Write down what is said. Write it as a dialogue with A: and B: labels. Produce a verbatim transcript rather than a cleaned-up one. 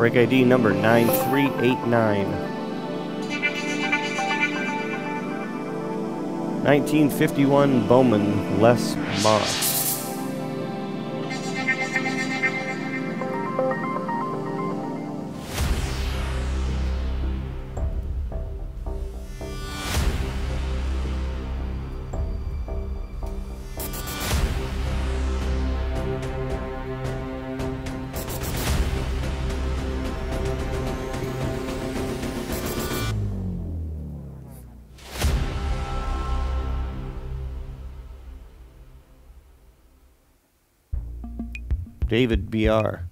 A: Break I D number nine three eight nine. nineteen fifty-one Bowman, Les Moss. David B R